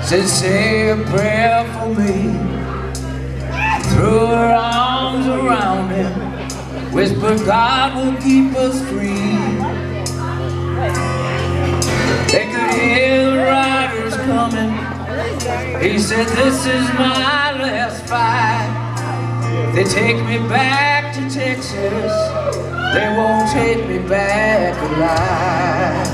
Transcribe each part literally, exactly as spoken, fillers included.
said, say a prayer for me. Threw her arms around him, whispered, God will keep us free. They could hear the riders coming. He said, this is my last fight. They take me back to Texas, they won't take me back alive.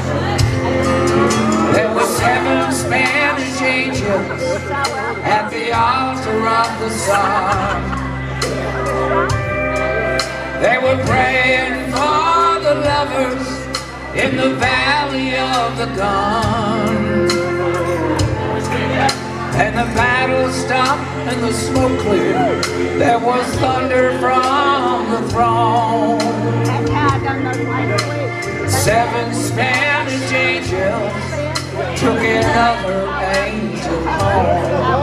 There were seven Spanish angels at the altar of the sun. They were praying for the lovers in the valley of the gun. And the battle stopped and the smoke cleared. There was thunder from the throne. Seven Spanish angels took another angel home.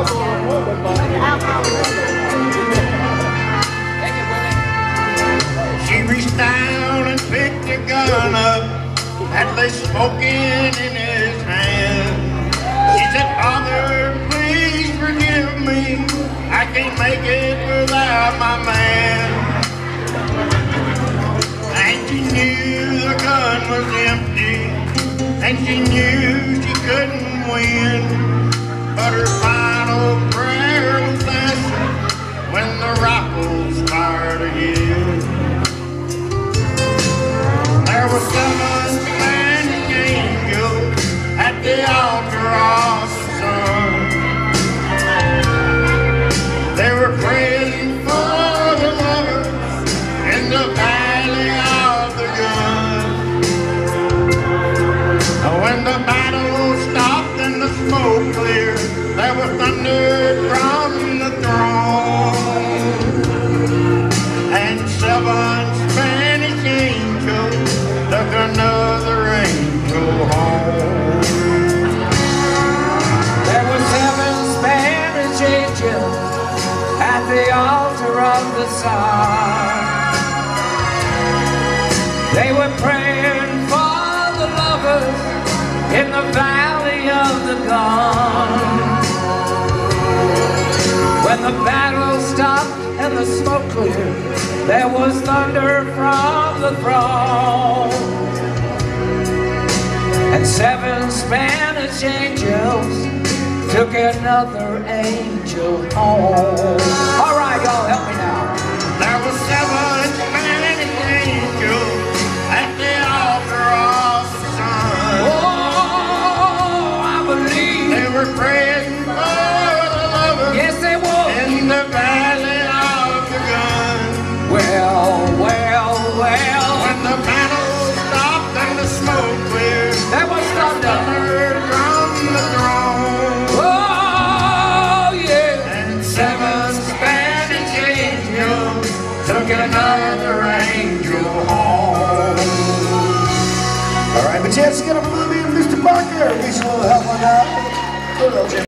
She reached down and picked a gun up that lay smoking in his hand. She said, Father, please forgive me, I can't make it without my man. And she knew the gun was empty, and she knew she couldn't win. But her final prayer was answered when the rifles fired again. There were seven Spanish angels at the altar of the sun. They were praying for the lovers in the valley of the gun. When the battle stopped and the smoke cleared, there was thunder from the throne. And seven Spanish angels took another angel home. There were seven Spanish angels at the altar of the sun. They were praying for the lovers in the valley of the gun. When the battle stopped and the smoke cleared, there was thunder from the throne. And seven Spanish angels took another angel home. All right, y'all, help me now. There were seven Spanish angels at the altar of the sun. Oh, I believe they were praying for the lovers. Yes, they were. In the valley of the gun. Well, well, well. When the battle stopped and the smoke cleared, there was thunder from the throne. Oh, yeah. And seven Spanish angels took another angel home. All right, but chance to get up a little bit, Mister Parker. Give us a little help on that.